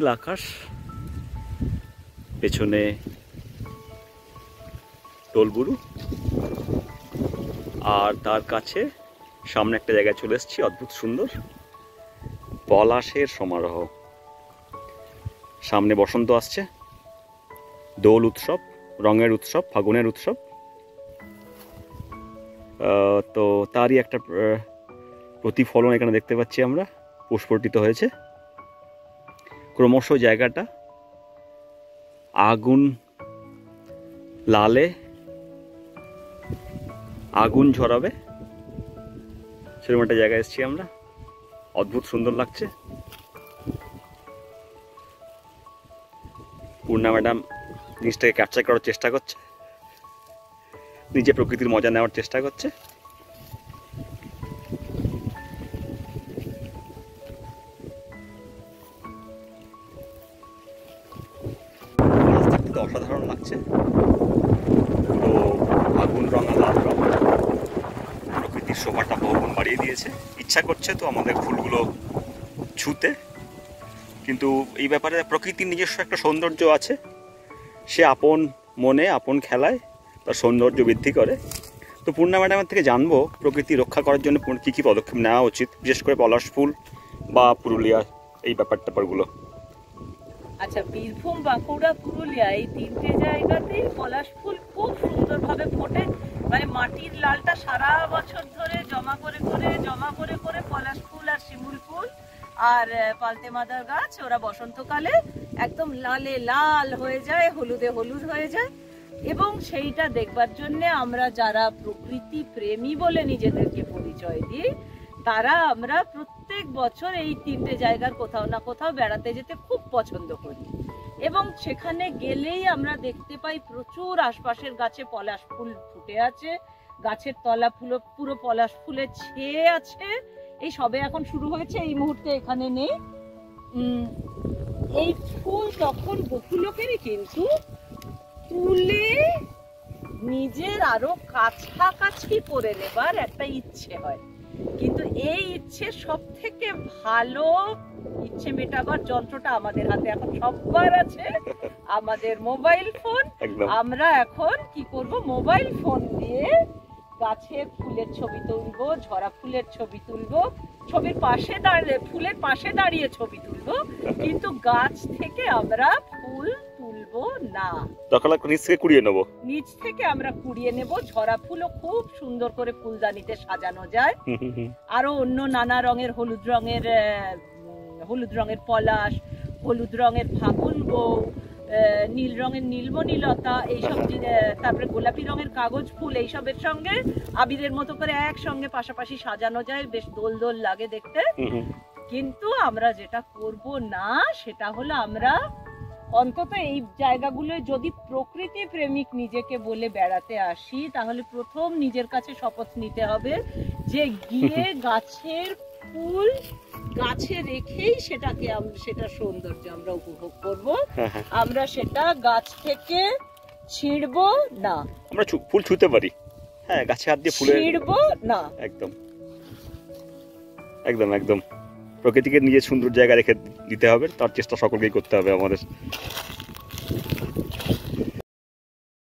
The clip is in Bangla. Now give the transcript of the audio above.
নীল আকাশ, পেছনে টোলবুরু, আর তার কাছে সামনে একটা জায়গায় চলে এসেছি, অদ্ভুত সুন্দর পলাশের সমারোহ। সামনে বসন্ত আসছে, দোল উৎসব, রঙের উৎসব, ফাগুনের উৎসব। তো তারই একটা প্রতিফলন এখানে দেখতে পাচ্ছি আমরা, প্রস্ফুটিত হয়েছে। ক্রমশ জায়গাটা আগুন লালে আগুন ঝরাবে, সেরকম একটা জায়গায় এসেছি আমরা। অদ্ভুত সুন্দর লাগছে। পূর্ণা ম্যাডাম জিনিসটাকে ক্যাপচার করার চেষ্টা করছে, নিজে প্রকৃতির মজা নেওয়ার চেষ্টা করছে। অসাধারণ লাগছে, পুরো আগুন রঙা লাল রঙ, প্রকৃতির শোভাটা বহুগুণ বাড়িয়ে দিয়েছে। ইচ্ছা করছে তো আমাদের ফুলগুলো ছুতে, কিন্তু এই ব্যাপারে প্রকৃতির নিজস্ব একটা সৌন্দর্য আছে, সে আপন মনে আপন খেলায় তার সৌন্দর্য বৃদ্ধি করে। তো পূর্ণা ম্যাডামের থেকে জানবো প্রকৃতি রক্ষা করার জন্য কী কী পদক্ষেপ নেওয়া উচিত, বিশেষ করে পলাশ ফুল বা পুরুলিয়া এই ব্যাপারগুলো। আচ্ছা, বীরভূম, বাঁকুড়া, পুরুলিয়া এই তিনটে জায়গাতেই পলাশ ফুল খুব সুন্দরভাবে ফোটে। মানে মাটির লালটা সারা বছর ধরে জমা করে পলাশ ফুল আর শিমুল ফুল আর পালতে মাদার গাছ, ওরা বসন্তকালে একদম লালে লাল হয়ে যায়, হলুদে হলুদ হয়ে যায়। এবং সেইটা দেখবার জন্য আমরা যারা প্রকৃতি প্রেমী বলে নিজেদেরকে পরিচয় দিই, তারা আমরা প্রত্যেক বছর এই তিনটে জায়গার কোথাও না কোথাও বেড়াতে যেতে খুব পছন্দ করি। এবং সেখানে গেলেই আমরা দেখতে পাই প্রচুর আশপাশের গাছে পলাশ ফুল ফুটে আছে, গাছের তলা পুরো পলাশ ফুলে ছেয়ে আছে। এই সবে এখন শুরু হয়েছে, এই মুহূর্তে এখানে নেই। এই ফুল তখন বহু লোকেরই কিন্তু তুলে নিজের আরো কাছাকাছি করে নেবার একটা ইচ্ছে হয়, কিন্তু এই ইচ্ছে সব থেকে ভালো ইচ্ছে মেটাবার যন্ত্রটা আমাদের হাতে এখন সবার আছে, আমাদের মোবাইল ফোন। আমরা এখন কি করব, মোবাইল ফোন দিয়ে গাছের ফুলের ছবি তুলবো, ঝরা ফুলের ছবি তুলবো, ছবির পাশে দাঁড়িয়ে ফুলের পাশে দাঁড়িয়ে ছবি তুলবো, কিন্তু গাছ থেকে আমরা ফুল তুলবো না, নিচ থেকে কুড়িয়ে নেবো। নিচ থেকে আমরা কুড়িয়ে নেব। ঝরা ফুলও খুব সুন্দর করে ফুলদানিতে সাজানো যায়। আরো অন্য নানা রঙের হলুদ রঙের পলাশ, হলুদ রঙের ফাগুন বউ, নীল রঙের নীলমণিলতা, এইসব, তারপরে গোলাপি রঙের কাগজ ফুল, এইসবের সঙ্গে আবিরের মতো করে একসঙ্গে পাশাপাশি সাজানো যায়, বেশ দোল দোল লাগে দেখতে। কিন্তু আমরা যেটা করব না সেটা হলো, আমরা অন্তত এই জায়গাগুলোয় যদি প্রকৃতি প্রেমিক নিজেকে বলে বেড়াতে আসি, তাহলে প্রথম নিজের কাছে শপথ নিতে হবে যে গিয়ে গাছের ফুল গাছে রেখেই সেটা সৌন্দর্য আমরা উপভোগ করব। আমরা সেটা গাছ থেকে ছিঁড়বো না, আমরা ফুল ছুঁতে পারি, হ্যাঁ, গাছে হাত দিয়ে ফুল ছিঁড়বো না। একদম একদম একদম প্রকৃতিকে নিজের সুন্দর জায়গা রেখে দিতে হবে, তার চেষ্টা সকলকেই করতে হবে আমাদের।